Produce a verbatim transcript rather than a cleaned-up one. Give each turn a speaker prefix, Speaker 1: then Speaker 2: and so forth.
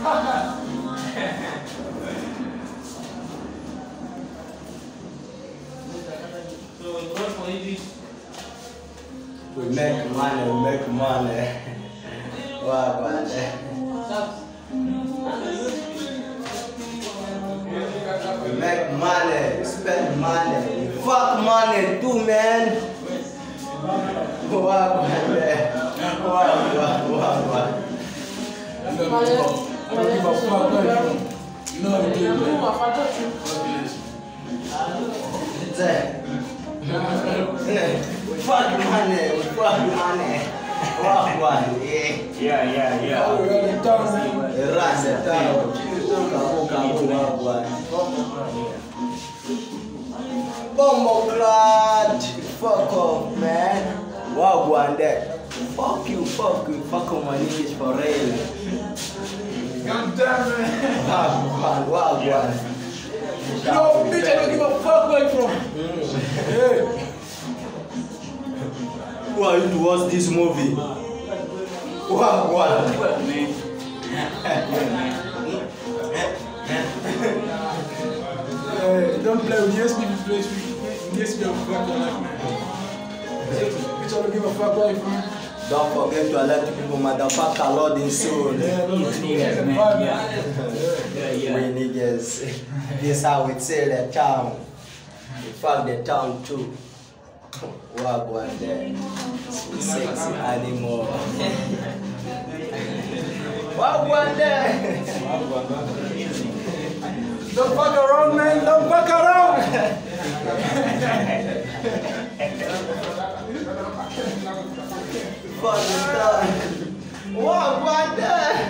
Speaker 1: We make money, we make money. Wow, man. We make money, we spend money, we fuck money too, man. Wow, man. Wow, wow, wow, wow.
Speaker 2: I don't give a fuck, man. You know what I'm
Speaker 1: doing. We fuck money, we fuck money. Wow, wow, yeah.
Speaker 3: Yeah, yeah, yeah.
Speaker 2: Oh, we're in town.
Speaker 1: Run the town. Kabu, kabu, wow, wow. Bombo clad. Fuck off, man. Wow, wow, that. Fuck you, fuck you, fuck on my knees for real.
Speaker 2: God damn it.
Speaker 1: Wow, wow, wow, wow.
Speaker 2: Yo, bitch, I don't give a fuck where you from.
Speaker 1: Mm.
Speaker 2: Hey.
Speaker 1: Who are you to watch this movie? Wow, wow.
Speaker 2: Hey, don't play with yes, people play with yes, people fuck your life, man. Bitch, I don't give a fuck where you from.
Speaker 1: Don't forget to alert people, motherfucker, Lord in soul.
Speaker 2: Yeah, no, no,
Speaker 3: niggas, man. Yeah. Yeah, yeah.
Speaker 1: We niggas. This is how we sell the town. We fuck the town too. Wow, one there. Sexy animal. Wow, one there.
Speaker 2: Don't fuck around, man. Don't fuck around.
Speaker 1: Fuck the town. Wow, one there.